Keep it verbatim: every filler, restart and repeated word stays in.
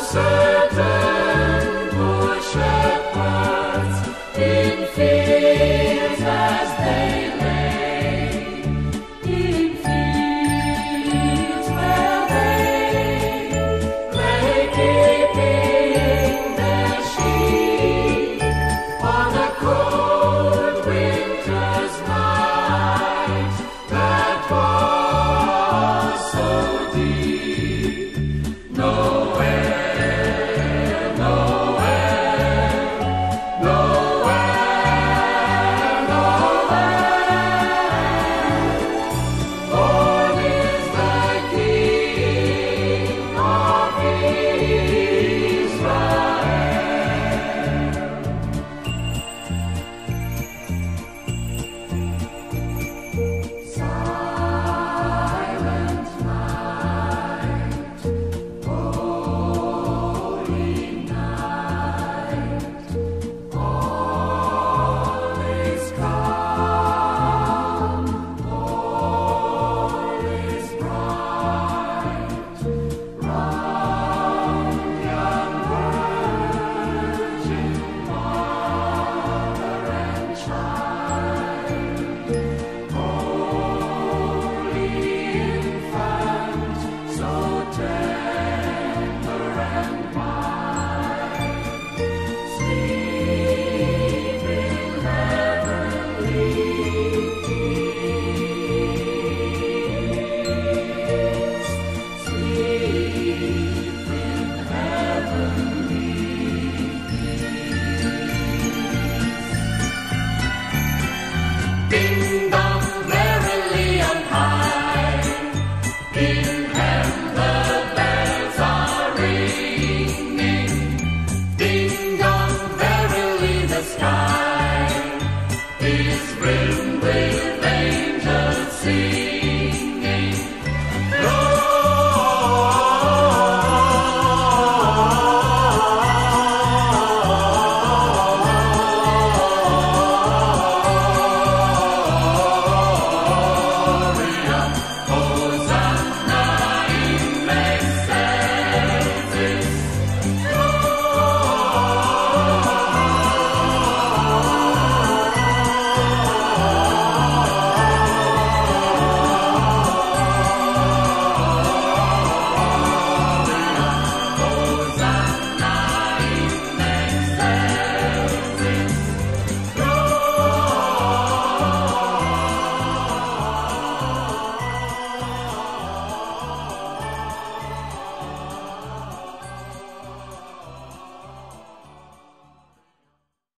certain poor shepherds in fields as they lay, in fields where they lay keeping their sheep on a cold winter's night that was so deep. Nowhere, nowhere, nowhere, nowhere, born is the King of Israel. Silent night, holy night, all is calm, all is bright, round young virgin mother and child, holy infant, so tender and mild, sleep in heavenly peace, sleep in heavenly peace. Ding dong merrily on high, in heaven the bells are ringing.